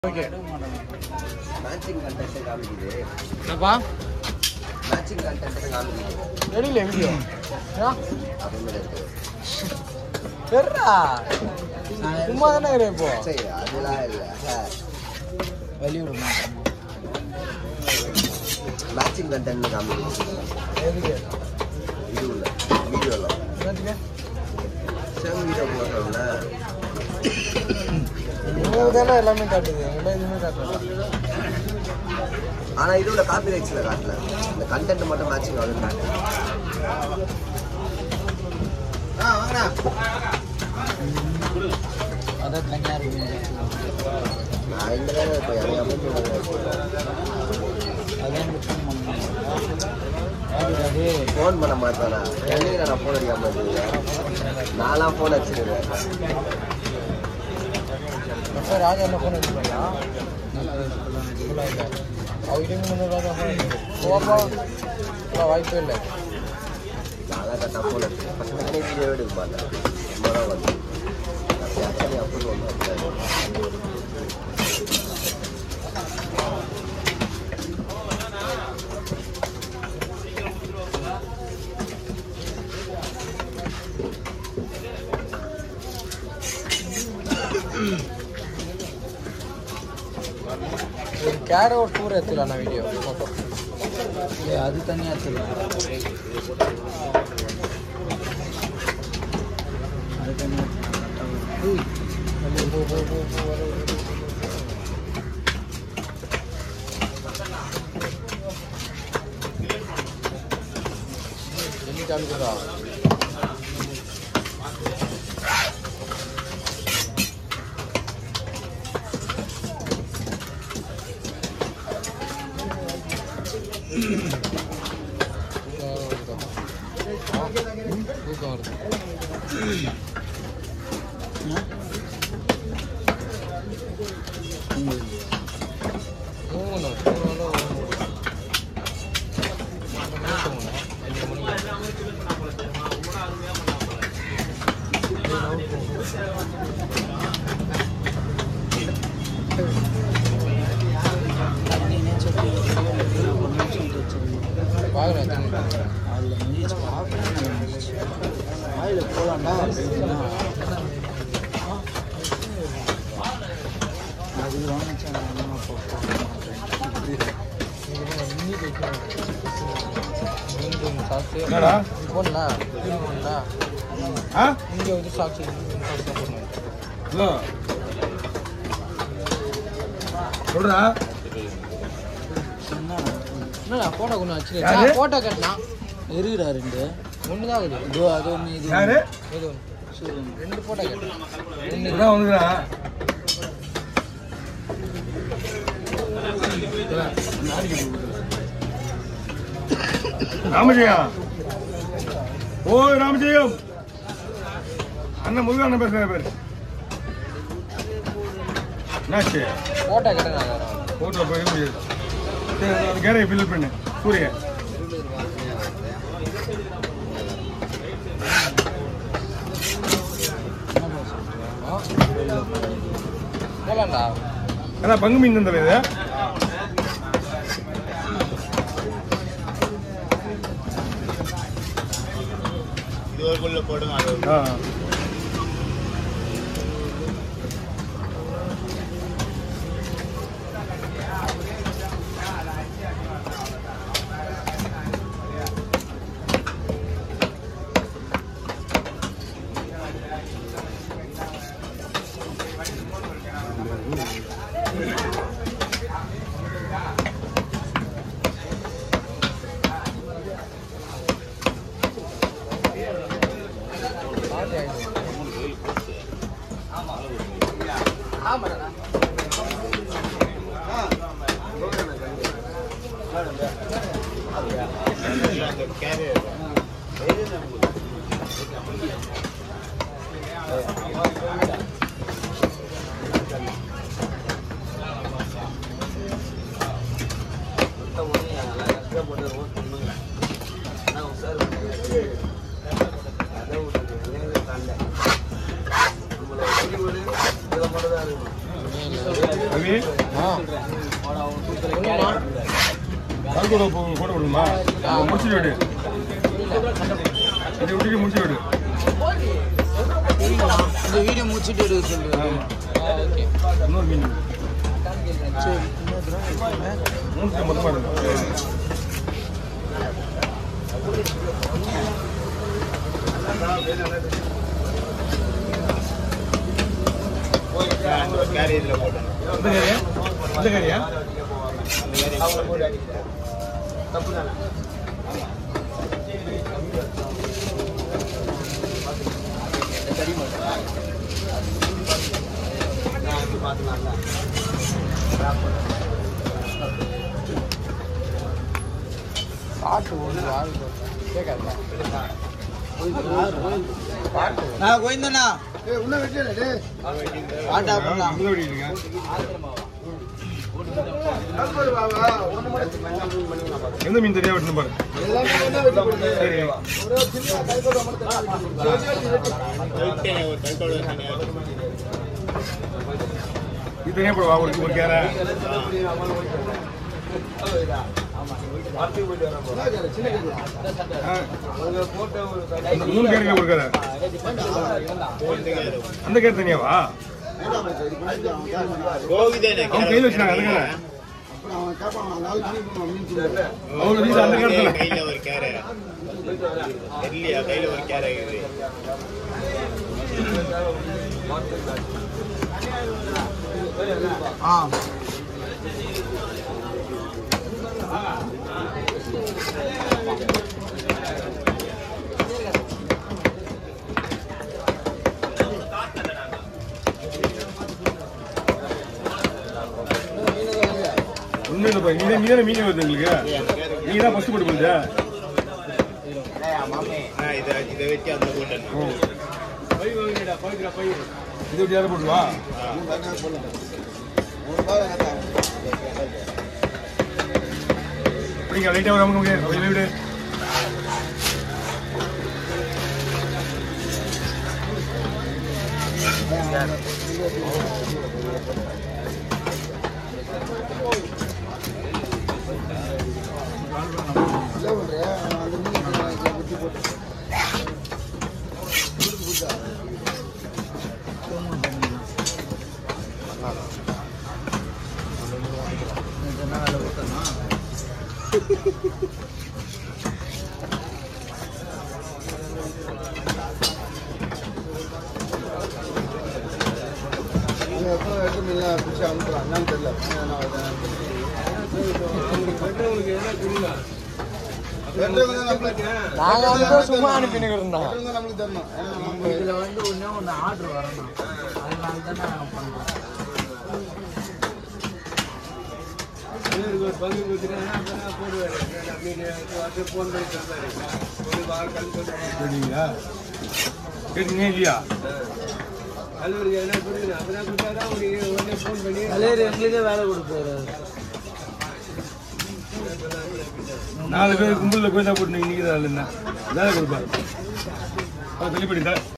Okay. Matching content காமிக்குது. என்னப்பா? Matching content காமிக்குது. வெளியில வீடியோ. ஆ? அதுல இருக்கு. பெறா. சும்மா தானே இரு இப்போ. சரி, அதெல்லாம் இல்ல. வெளிய விட மாட்டேன். Matching content காமிக்குது. எதுக்கு? இது உள்ள வீடியோல. என்னதுக்கு? சேம் வீடியோ போடுறோம்ல. இதுதானே எல்லாமே காட்டுது. எல்லாம் எதுவுமே காட்டல. ஆனா இது உள்ள காப்பிரைட்ஸ்ல காட்டல. இந்த கண்டென்ட் மட்டும் மேட்சிங் ஆகுதுன்னு காட்டுது. வாங்கடா. அத தனியா இருக்கு. நான் இந்த வேற போய் அங்க போய் அதான் ஃபோன் பண்ண மாட்டானா? என்னைக்கு நான் ஃபோன் அடிக்காம இருக்கேன். நான்லாம் ஃபோன் அடிச்சிருக்கேன். ராஜா என்ன ஃபோன் அடிப்பாங்க? அவர்கிட்ட முன்னே ராஜா ஃபோன் வாய்ப்பே இல்லை. நான்லாம் கரெக்டாக ஃபோன் அடிச்சேன். ஃபஸ்ட்டு வீடியோ எடுக்க மாட்டேன். சும்மா தான் வந்து ஆக்சுவலி அப்படி ஒன்று கேர ஒரு டூர் எடுத்துலாம் நான் வீடியோ ஃபோட்டோ அது தனியாக எடுத்துலாம் அது தனியாக எண்ணி காமிக்கிறா போலாம்டா அது வாங்கிச்சா போடலா இங்கே வந்து சாட்சி சொல்றா என்னடா போட்டோ கொண்டு வச்சு போட்டோ கட்டினா இருக்குடா ரெண்டு ஒன்று தான் இருக்குது இதோ அது ஒன்று இது யாரு இது ஒன்று ரெண்டு போட்டோ கட்டலாம் ரெண்டு வந்துக்கிறா ராமஜெயம் ஓய் ராமஜெயம் அண்ணன் முருகன் அண்ணன் பேசுற பேர் என்னாச்சு போட்டோ கட்டினா போட்டோ போய் முடியாது சரி கேரை ஃபில் பண்ணு சூரிய போலாம்டா அதான் பங்கு மீன் தந்தது இது போடுங்க Oke. கல்கூட போட விடுமா முடிச்சுட்டு விடு இதை விட்டுட்டு முடிச்சு விடு இந்த வீடியோ முடிச்சுட்டு எடுக்க சொல்றேன் ஓகே இன்னொரு மீன் சரி மூணு மொத்தமாக இருக்கு இந்த கறியா பாட்டு ஒன்று கேட்காது கோவிந்தண்ணா பாட்டா பண்ணலாம் எந்த மீன் தெரியா வெட்டணும் பாரு சரி இது தனியா போடுவா ஒரு கேரை மூணு கேரையில ஒரு கேரை அந்த கேரை தனியாவா அவங்க கையில் வச்சுனாங்க அந்த கேரை அவங்க வீட்டு அந்த கேரத்துல கையில ஒரு கேரை இல்லையா கையில ஒரு கேரை உண்மையில நீதானே மீன் வருது உங்களுக்கு நீ தான் ஃபர்ஸ்ட் போட்டு போடுச்சா இதை வச்சு அந்த போட்டேன் இது விட்டு யாரை போட்டுவா அப்படிங்க லைட்டாக வர அவங்க விடு சும்மா அனுப்பினுக்கிறோம் இதுல வந்து ஒன்னு ஆர்டர் வரணும் அதனால தான் நான் பண்றேன் கேட்டீங்க இல்லையா எங்களுக்கே வேலை கொடுப்பாரு 4 பேர் கும்பலில் கோயிலா போட்டு இன்னைக்கு தான் வேலை கொடுப்பாரு வெளிப்படி